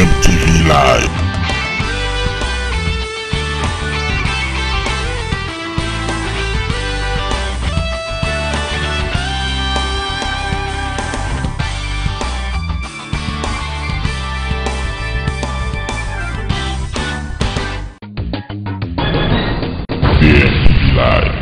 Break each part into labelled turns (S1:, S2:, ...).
S1: BMTV Live. BMTV Live.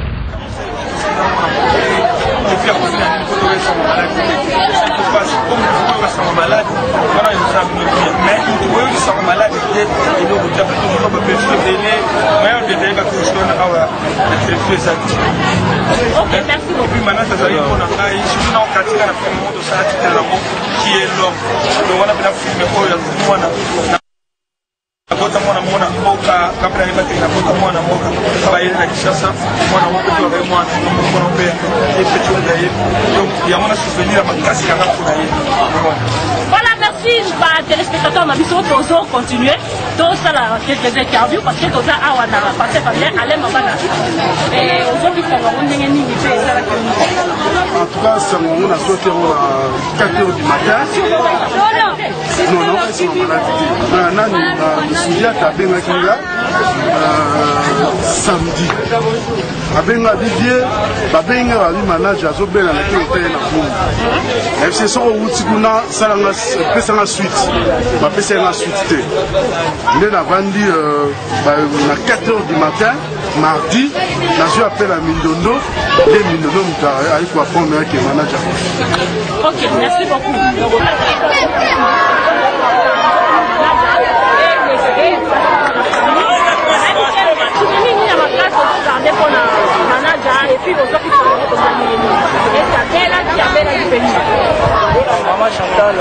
S2: Ok, merci beaucoup. Maintenant, ça veut dire qu'on a eu un quartier dans le monde de ça, qui est l'homme. Donc, on a bien filmé pour le Bota mwana mwana mboka kabla ya bati na bota mwana mboka kaba ile na Kishasa mwana mboka tu avec mwana mwana mbea et petit de yé donc il y a mon souvenir à makasi kaka kuna yé.
S3: Voilà, merci les téléspectateurs ma biso tozo continuer tout ça là quelques interviews parce que tout ça a wana passé par bien aller mabana et aujourd'hui ça va on ndenge nini fait ça la
S4: en tout cas ça on a sauté à 4h du matin. Non, c'est une maladie. Soudia Tabenga Kinga samedi. Abenga Didier, Babenga Ali manager Azobela na Kinga na Fou. FC so Wutikuna salanga pesa na suite. Ba pesa na suite te. Ndé na vandi na 4h du matin, mardi, na je appelle à Mindondo, les Mindondo mutara ali kwa prendre avec manager.
S3: OK, merci beaucoup. Et puis vous avez
S5: Maman Chantal,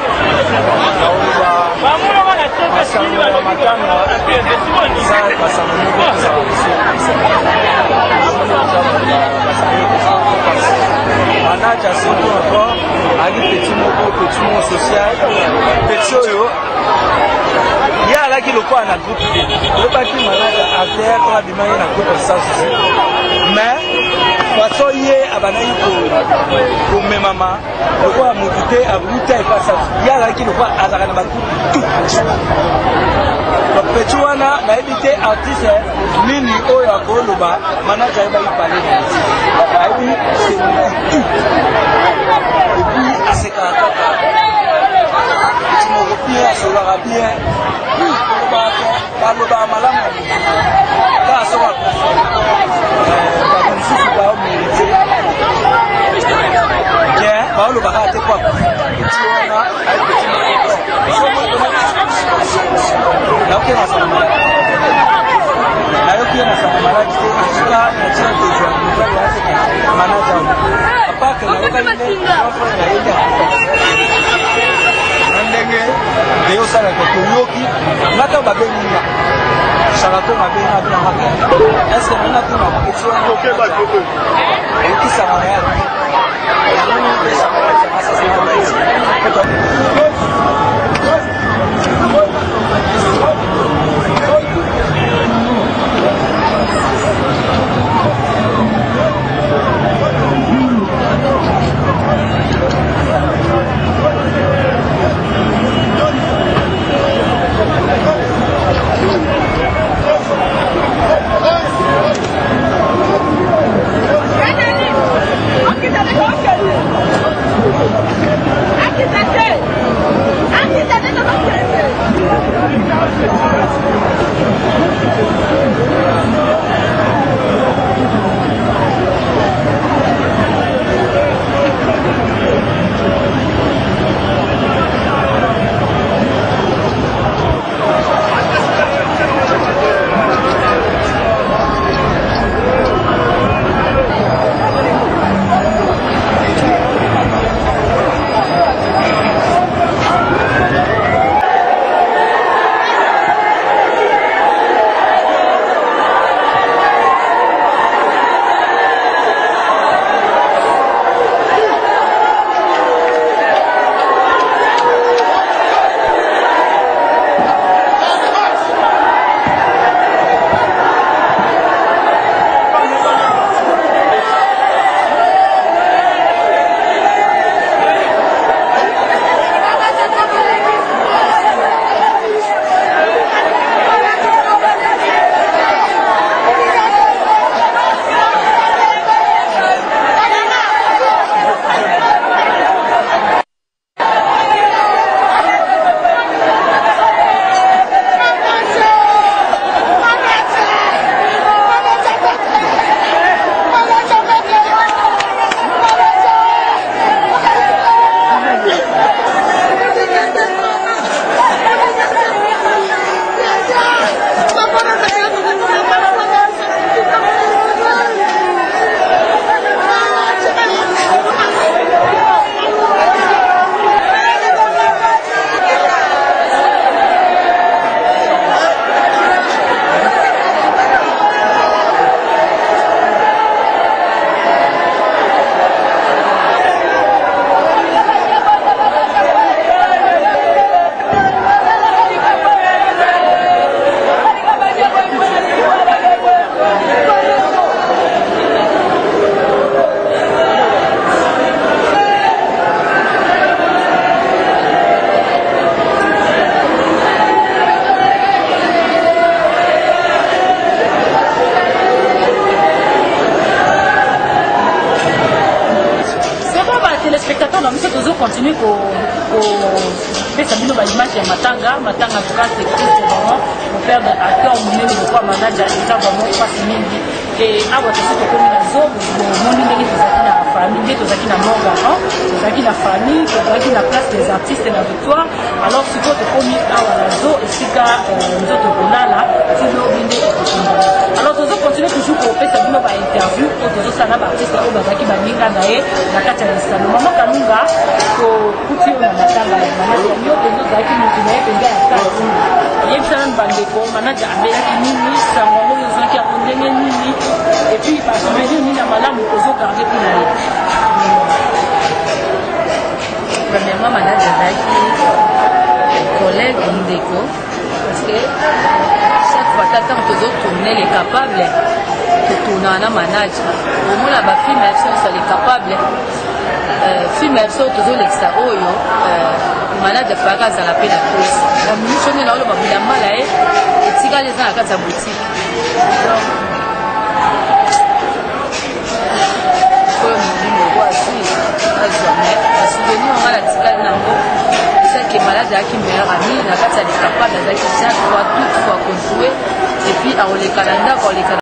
S5: manager surtout encore avec petit mot social petit oyo il y a là qui le quoi dans groupe le parti manager affaire qu'on a demandé dans groupe ça aussi mais façon hier abanayi pour mes mamans le quoi motivité à bouter et pas ça il y a là qui le quoi azaka na tout le petit wana na éviter artiste nini oyo akoloba manager ba y parler ayi c'est tout et puis à ces caractères tu me reviens à cela bien par le bas malam là ça va par une souci pas mérité bien par le bas t'es quoi tu vois là ok là ça na yo pia na sana malaki kushika na chini kwa mfano yake manager apaka na yoka ndenge ndio sana kwa kuyoki ngata babenga sharako mabenga bila maka est-ce que ngata tuna kitu ndio keba kitu ukisa mwana yake ndio pesa kwa sasa
S6: Aqui tá
S3: ya matanga en tout cas c'est vraiment mon père à cœur monene de quoi manager eza vraiment face mingi et awa tosi tokomi na zo bomoni ndenge tozalaki na famille nde tozalaki na mort garant tozalaki na famille tozalaki na place des artistes na victoire alors sikoyo tokomi awa na zo esika nzoto kolala tino binde ekokunda alors tozocontinue toujours kopesa bino bainterview oyo tozosala baartiste oyo bazalaki baninga na ye na kati ya lisano mama kanunga tokuti oyo na matanga ya manaja yo penza ozalaki motu na ye penza ya kati yebisana na bandeko manaja abelaki nini sango yango oyo ozalaki yango ndenge nini epuis basouvenir nini ya malamu ozogarde mpona ye
S6: premièrement manaja azalaki collègue ndeko parce que chaque fois tata tozotourne les capables totournaka na manaja omona bafilme ya biso nyonso les capables filme ya biso tozolekisa oyo manaja faka azala mpe na presse bamisionne na oloba bilamba na ye etikali eza na kati ya boutique oyo molimo oko azwa me basouvenir anga na tikali nango ezaki malade ayaki meilleur ami na kati ya likapade azalaki chaque fois toute fois konjoue et puis akoleka na ndako akoleka